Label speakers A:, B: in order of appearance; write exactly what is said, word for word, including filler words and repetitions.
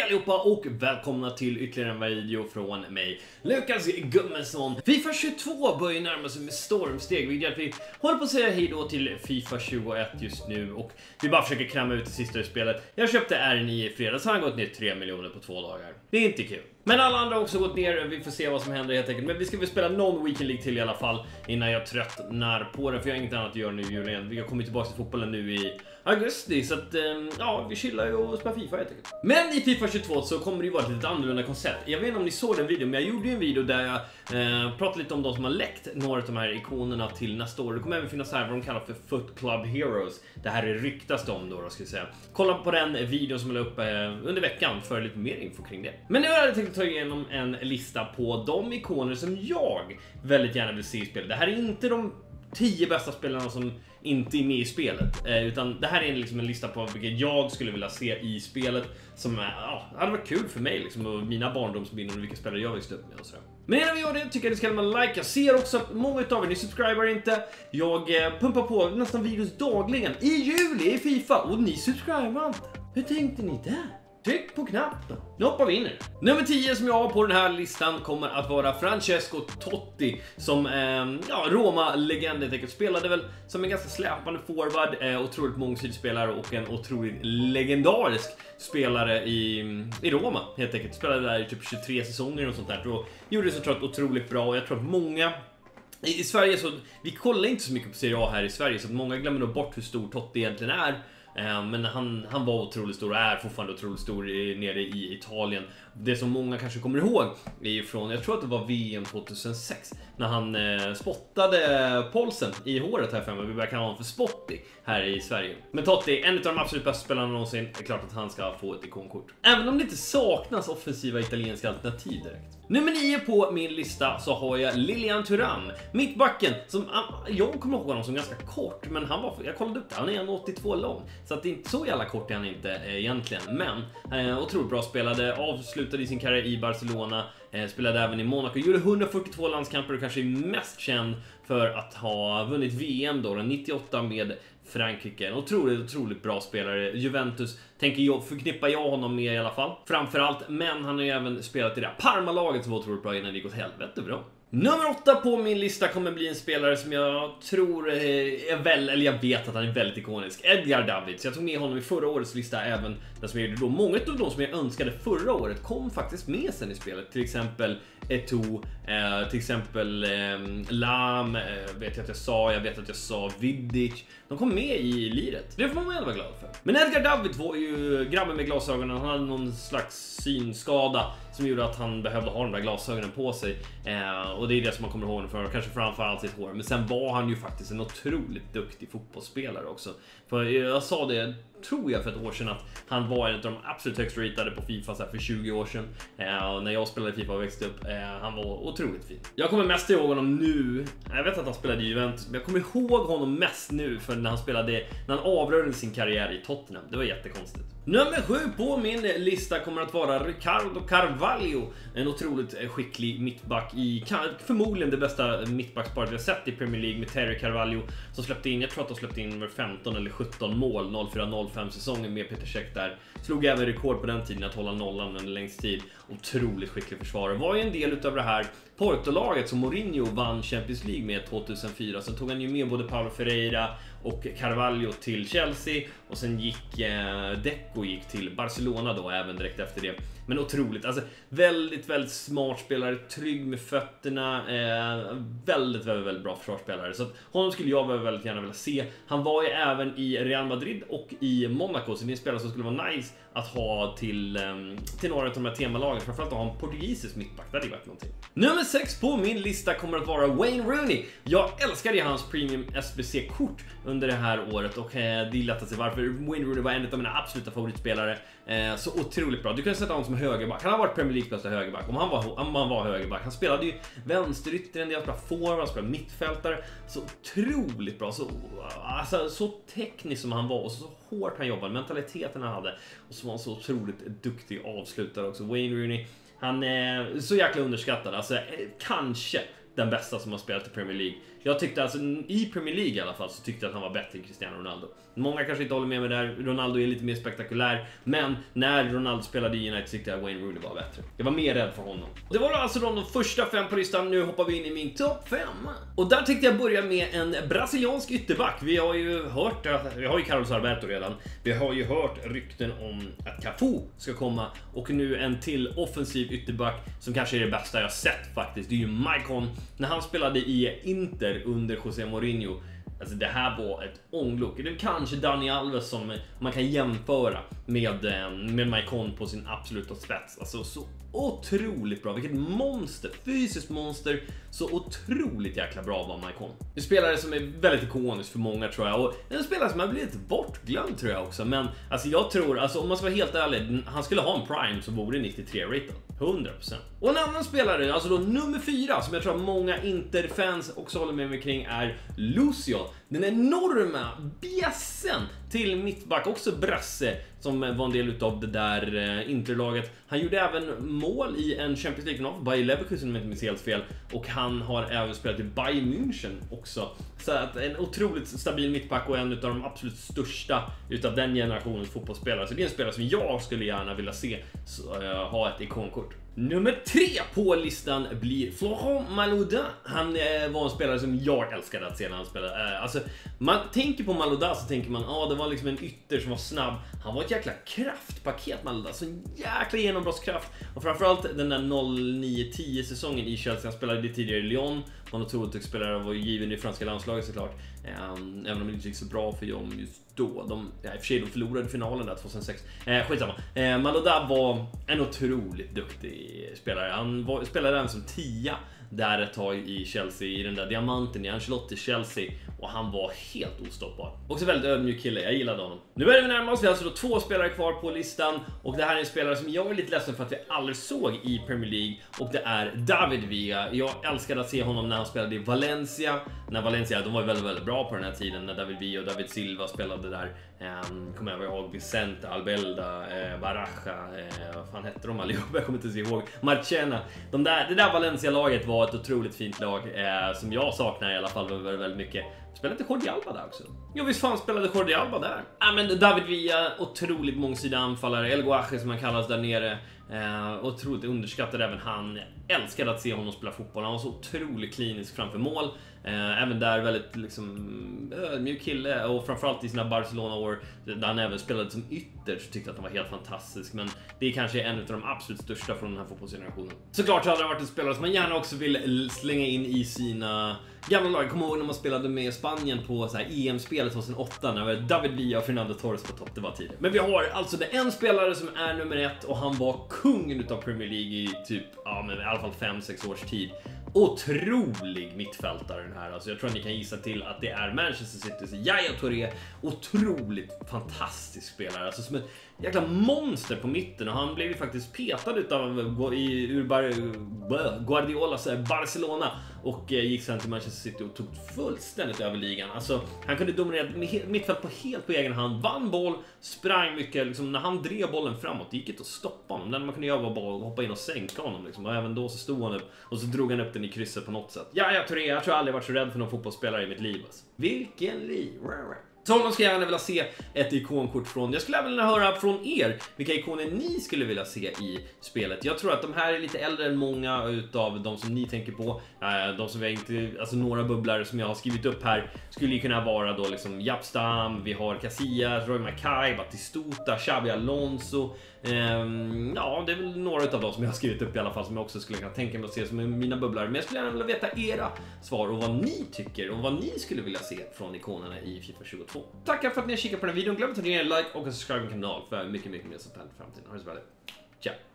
A: allihopa och välkomna till ytterligare en video från mig, Lukas Gummesson. FIFA tjugotvå börjar närma sig med stormsteg, vilket gör att vi håller på att säga hej då till FIFA tjugoett just nu. Och vi bara försöker kramma ut det sista i spelet. Jag köpte R nio i fredags, så han har gått ner tre miljoner på två dagar. Det är inte kul. Men alla andra har också gått ner, vi får se vad som händer helt enkelt. Men vi ska väl spela någon Weekend League till i alla fall innan jag tröttnar på den, för jag har inget annat att göra nu i julen. Jag kommer tillbaka till fotbollen nu i augusti, så att ja, vi chillar ju och spelar FIFA helt enkelt. Men i FIFA tjugotvå så kommer det ju vara ett lite annorlunda koncept. Jag vet inte om ni såg den videon, men jag gjorde ju en video där jag eh, pratade lite om de som har läckt några av de här ikonerna till nästa år. Det kommer även finnas här vad de kallar för Foot Club Heroes. Det här är ryktas om då, då ska jag säga. Kolla på den videon som jag la upp eh, under veckan för lite mer info kring det. Men nu har jag tänkt ta igenom en lista på de ikoner som jag väldigt gärna vill se i spelet. Det här är inte de tio bästa spelarna som inte är med i spelet, eh, utan det här är liksom en lista på vilka jag skulle vilja se i spelet som eh, ja, hade varit kul för mig liksom, och mina barndomsminnen och vilka spelare jag växte upp med och sådär. Men innan vi gör det tycker jag det ska man like. Jag ser också att många av er, ni subscriber inte. Jag eh, pumpar på nästan videos dagligen i juli i FIFA och ni subscriber inte. Hur tänkte ni där? Tryck på knappen. Nu hoppar vi in i det. Nummer tio som jag har på den här listan kommer att vara Francesco Totti, som eh, ja, Roma-legend helt enkelt. Spelade väl som en ganska släpande forward, eh, otroligt mångsidig spelare och en otroligt legendarisk spelare i, i Roma helt enkelt. Spelade där i typ tjugotre säsonger och sånt där och gjorde det så tror jag otroligt bra. Och jag tror att många i, i Sverige, så vi kollar inte så mycket på Serie A här i Sverige, så att många glömmer nog bort hur stor Totti egentligen är. Men han, han var otroligt stor och är fortfarande otroligt stor nere i Italien. Det som många kanske kommer ihåg är från, jag tror att det var V M tjugohundrasex, när han eh, spottade polsen i håret här framme. Vi börjar kalla honom för Spotty här i Sverige. Men Totti, en av de absolut bästa spelarna någonsin, är klart att han ska få ett ikonkort. Även om det inte saknas offensiva italienska alternativ direkt. Nummer nio på min lista så har jag Lilian Thuram, mittbacken, som jag kommer ihåg honom som ganska kort, men han var, jag kollade upp det, han är en åttiotvå lång, så att det är inte så jävla kort är han inte eh, egentligen, men eh, otroligt bra spelade, avslutade i sin karriär i Barcelona, eh, spelade även i Monaco, gjorde hundrafyrtiotvå landskamper och kanske är mest känd för att ha vunnit V M då, nittioåtta med Frankrike. En otroligt, otroligt bra spelare. Juventus tänker jag, förknippar jag honom med i alla fall. Framförallt, men han har ju även spelat i det här Parma-laget som var otroligt bra innan det gick åt helvete bra. Nummer åtta på min lista kommer bli en spelare som jag tror är väl, eller jag vet att han är väldigt ikonisk. Edgar Davids. Jag tog med honom i förra årets lista, även den som är då. Många av de som jag önskade förra året kom faktiskt med sen i spelet. Till exempel Eto'o, eh, till exempel eh, Lam, eh, vet jag att jag sa, jag vet att jag sa Vidic. De kom med i liret. Det får man ändå vara glad för. Men Edgar Davids var ju grabben med glasögonen. Han hade någon slags synskada som gjorde att han behövde ha de där glasögonen på sig. Eh, och det är det som man kommer ihåg för, kanske framförallt sitt hår. Men sen var han ju faktiskt en otroligt duktig fotbollsspelare också. För jag sa det, tror jag, för ett år sedan att han var en av de absolut högst ratade på FIFA så här, för tjugo år sedan. Eh, när jag spelade FIFA och växte upp. Eh, han var otroligt fin. Jag kommer mest ihåg honom nu. Jag vet att han spelade i Juventus, men jag kommer ihåg honom mest nu för när han spelade, när han avrörde sin karriär i Tottenham. Det var jättekonstigt. Nummer sju på min lista kommer att vara Ricardo Carvalho. En otroligt skicklig mittback i förmodligen det bästa mittbacksparet vi har sett i Premier League, med Terry Carvalho som släppte in, jag tror att de släppte in nummer femton eller sjutton mål noll fyra noll fem säsongen med Peter Cech där. Slog även rekord på den tiden att hålla nollan under längst tid. Otroligt skicklig försvarare. Var ju en del utav det här Porto-laget som Mourinho vann Champions League med tjugohundrafyra. Sen tog han ju med både Paulo Ferreira och Carvalho till Chelsea. Och sen gick eh, Deco gick till Barcelona då även direkt efter det. Men otroligt, alltså väldigt, väldigt smart spelare, trygg med fötterna, eh, väldigt, väldigt, väldigt bra försvarsspelare. Så att honom skulle jag väldigt gärna vilja se. Han var ju även i Real Madrid och i Monaco, så det är en spelare som skulle vara nice att ha till, eh, till några av de här temalagen. Framförallt att ha en portugisisk mittback, det hade varit någonting. Nummer sex på min lista kommer att vara Wayne Rooney. Jag älskade hans Premium S B C-kort under det här året och eh, det är lätt att se varför. Wayne Rooney var en av mina absoluta favoritspelare. Eh, så otroligt bra. Du kan sätta honom som högerback. Han har varit Premier League bästa högerback. Om han var, om han var högerback. Han spelade ju vänsterytter en del, spelade forward, han spelade mittfältare. Så otroligt bra. Så, alltså, så teknisk som han var och så hårt han jobbade. Mentaliteten han hade. Och så var han så otroligt duktig avslutare också. Wayne Rooney. Han är så jäkla underskattad. Alltså, kanske den bästa som har spelat i Premier League. Jag tyckte alltså, i Premier League i alla fall, så tyckte jag att han var bättre än Cristiano Ronaldo. Många kanske inte håller med mig där, Ronaldo är lite mer spektakulär, men när Ronaldo spelade i United tyckte jag att Wayne Rooney var bättre. Jag var mer rädd för honom. Det var alltså de första fem på listan, nu hoppar vi in i min topp fem. Och där tänkte jag börja med en brasiliansk ytterback. Vi har ju hört, vi har ju Carlos Alberto redan, vi har ju hört rykten om att Cafu ska komma, och nu en till offensiv ytterback som kanske är det bästa jag sett faktiskt. Det är ju Maicon. När han spelade i Inter under José Mourinho, alltså det här var ett ånglock. Det är kanske Dani Alves som man kan jämföra med, med Maicon på sin absoluta spets. Alltså så otroligt bra. Vilket monster, fysiskt monster. Så otroligt jäkla bra var Maicon. En spelare som är väldigt ikonisk för många, tror jag. Och en spelare som har blivit bortglömd, tror jag också. Men alltså jag tror, alltså om man ska vara helt ärlig, han skulle ha en prime så vore nittiotre rated. hundra procent. Och en annan spelare, alltså då nummer fyra, som jag tror att många Inter-fans också håller med mig kring, är Lucio. Den enorma bjässen till mittback, också brasse, som var en del utav det där eh, Interlaget. Han gjorde även mål i en Champions League-final för Bayer Leverkusen, om jag inte minns helt fel. Och han har även spelat i Bayern München också. Så att en otroligt stabil mittback och en utav de absolut största utav den generationens fotbollsspelare. Så det är en spelare som jag skulle gärna vilja se så, uh, ha ett ikonkort. Nummer tre på listan blir Florent Malouda. Han eh, var en spelare som jag älskade att se när han spelade. Eh, alltså, man tänker på Malouda så tänker man, ja, ah, det var liksom en ytter som var snabb. Han var ett jäkla kraftpaket, Malouda. Så en jäkla genombrottskraft. Och framförallt den där noll nio tio säsongen i Chelsea. Han spelade det tidigare i Lyon. Han otroligt spelare, var given i franska landslaget såklart. Um, även om det inte gick så bra för dem just då. De, ja, i och för sig, de förlorade finalen där tjugohundrasex. Eh, skitsamma. Eh, Malouda var en otroligt duktig spelare. Han var, spelade även som tia där ett tag i Chelsea, i den där diamanten i Ancelotti Chelsea, och han var helt ostoppbar. Också väldigt ödmjuk kille, jag gillade honom. Nu börjar vi närma oss, vi har alltså då två spelare kvar på listan, och det här är en spelare som jag är lite ledsen för att vi aldrig såg i Premier League, och det är David Villa. Jag älskade att se honom när han spelade i Valencia. När Valencia, de var väldigt, väldigt bra på den här tiden, när David Villa och David Silva spelade där. Um, kommer jag ihåg Vicente, Albelda, eh, Baraja, eh, vad fan hette de allihopa? Jag kommer inte ihåg. Marchena. De där, det där Valencia-laget var ett otroligt fint lag eh, som jag saknar i alla fall väldigt, väldigt mycket. Spelade inte Jordi Alba där också? Jo, visst fan spelade Jordi Alba där. Ja, men David Villa, otroligt mångsidig anfallare. El Guaje som han kallas där nere. Eh, otroligt underskattad även han. Älskade att se honom spela fotboll. Han var så otroligt klinisk framför mål. Eh, även där väldigt liksom ödmjuk kille, och framförallt i sina Barcelona-år där han även spelade som ytter, så tyckte jag att han var helt fantastisk. Men det är kanske en av de absolut största från den här fotbollsgenerationen. Såklart hade det varit en spelare som man gärna också vill slänga in i sina gamla lag. Jag kommer ihåg när man spelade med Spanien på så här E M-spelet tjugohundraåtta, när det var David Villa och Fernando Torres på topp. Det var tidigt. Men vi har alltså det en spelare som är nummer ett, och han var kungen utav Premier League i typ, ja men i alla fall fem sex års tid. Otrolig mittfältare den här. Alltså jag tror att ni kan gissa till att det är Manchester Citys Yaya Touré. Otroligt fantastisk spelare. Alltså som ett jäkla monster på mitten. Och han blev ju faktiskt petad utav i, ur Bar, Guardiolas Barcelona. Och gick sen till Manchester City och tog fullständigt över ligan. Alltså han kunde dominera mittfält på helt på egen hand. Vann boll, sprang mycket. Liksom, när han drev bollen framåt, det gick inte att stoppa honom. Den man kunde göra var bara att hoppa in och sänka honom. Liksom. Och även då så stod han upp och så drog han upp den i krysset på något sätt. Ja, jag tror det. Jag tror aldrig varit så rädd för någon fotbollsspelare i mitt liv. Alltså. Vilken liv. Så honom ska jag gärna vilja se ett ikonkort från. Jag skulle även vilja höra från er vilka ikoner ni skulle vilja se i spelet. Jag tror att de här är lite äldre än många utav de som ni tänker på. De som vi har inte, alltså några bubblare som jag har skrivit upp här skulle ju kunna vara då liksom Japstam, vi har Casillas, Roy Mackay, Batistuta, Xabi Alonso. Um, ja, det är väl några av dem som jag har skrivit upp i alla fall, som jag också skulle kunna tänka mig att se som mina bubblare. Men jag skulle gärna vilja veta era svar och vad ni tycker och vad ni skulle vilja se från ikonerna i FIFA tjugotvå. Tackar för att ni har kikat på den här videon. Glöm inte att ge en like och en subscribe till kanalen för mycket, mycket mer sånt här i framtiden. Ha det så bra. Ciao!